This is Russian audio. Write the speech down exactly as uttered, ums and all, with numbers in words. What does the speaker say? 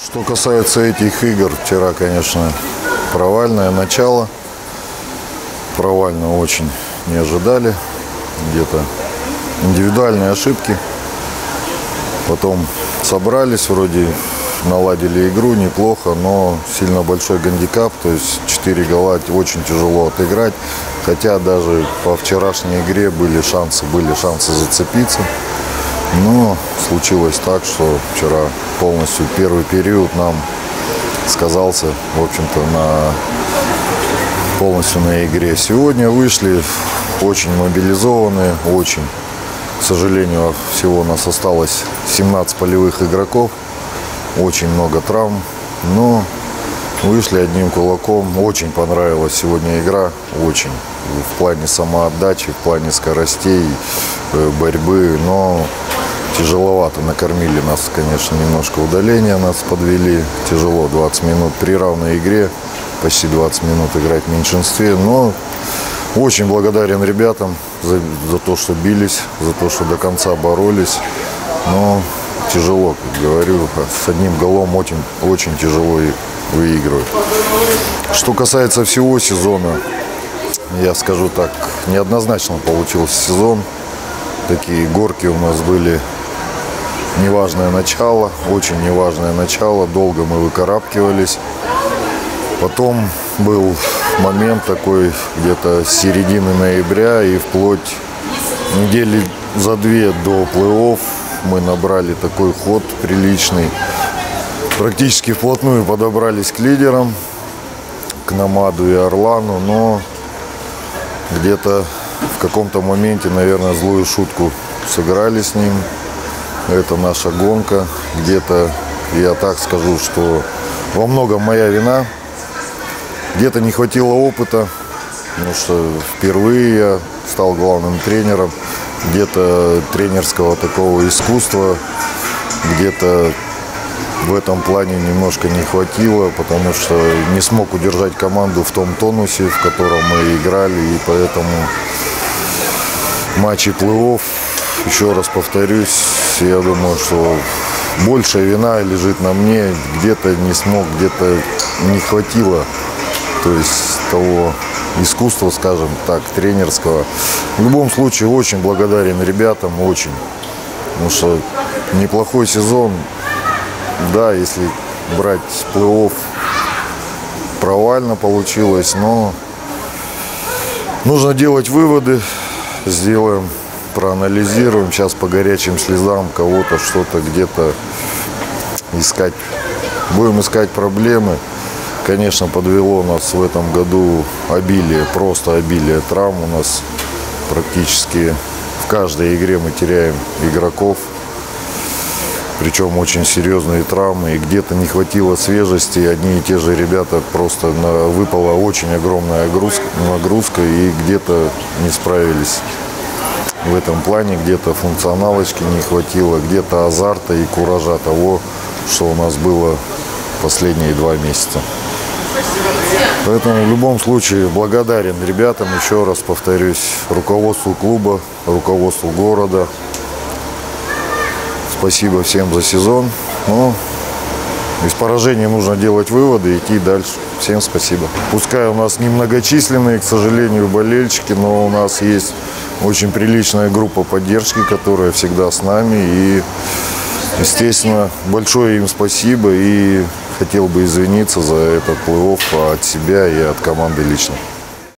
Что касается этих игр, вчера, конечно, провальное начало. Провально очень не ожидали. Где-то индивидуальные ошибки. Потом собрались, вроде наладили игру неплохо, но сильно большой гандикап. То есть четыре гола очень тяжело отыграть. Хотя даже по вчерашней игре были шансы, были шансы зацепиться. Но случилось так, что вчера полностью первый период нам сказался, в общем-то, на полностью на игре. Сегодня вышли очень мобилизованные, очень. К сожалению, всего у нас осталось семнадцать полевых игроков, очень много травм, но вышли одним кулаком. Очень понравилась сегодня игра, очень. В плане самоотдачи, в плане скоростей, борьбы, но тяжеловато накормили нас, конечно, немножко удаления нас подвели. Тяжело двадцать минут при равной игре, почти двадцать минут играть в меньшинстве. Но очень благодарен ребятам за, за то, что бились, за то, что до конца боролись. Но тяжело, как говорю, с одним голом очень, очень тяжело и выигрывать. Что касается всего сезона, я скажу так, неоднозначно получился сезон. Такие горки у нас были. Неважное начало, очень неважное начало. Долго мы выкарабкивались. Потом был момент такой где-то с середины ноября и вплоть недели за две до плей-офф мы набрали такой ход приличный. Практически вплотную подобрались к лидерам, к Намаду и Орлану, но где-то в каком-то моменте, наверное, злую шутку сыграли с ним. Это наша гонка. Где-то, я так скажу, что во многом моя вина. Где-то не хватило опыта, потому что впервые я стал главным тренером. Где-то тренерского такого искусства, где-то в этом плане немножко не хватило, потому что не смог удержать команду в том тонусе, в котором мы играли. И поэтому матчи плей-офф, еще раз повторюсь, я думаю, что большая вина лежит на мне. Где-то не смог, где-то не хватило, то есть того искусства, скажем так, тренерского. В любом случае, очень благодарен ребятам, очень. Потому что неплохой сезон. Да, если брать плей-офф, провально получилось, но нужно делать выводы. Сделаем, проанализируем. Сейчас по горячим слезам кого-то что-то где-то искать. Будем искать проблемы. Конечно, подвело нас в этом году обилие, просто обилие травм. У нас практически в каждой игре мы теряем игроков. Причем очень серьезные травмы. И где-то не хватило свежести. Одни и те же ребята просто на, выпала очень огромная нагрузка, нагрузка и где-то не справились в этом плане. Где-то функционалочки не хватило, где-то азарта и куража того, что у нас было последние два месяца. Поэтому в любом случае благодарен ребятам, еще раз повторюсь, руководству клуба, руководству города. Спасибо всем за сезон. Но из поражения нужно делать выводы и идти дальше. Всем спасибо. Пускай у нас немногочисленные, к сожалению, болельщики, но у нас есть очень приличная группа поддержки, которая всегда с нами. И, естественно, большое им спасибо. И хотел бы извиниться за этот плей-офф от себя и от команды лично.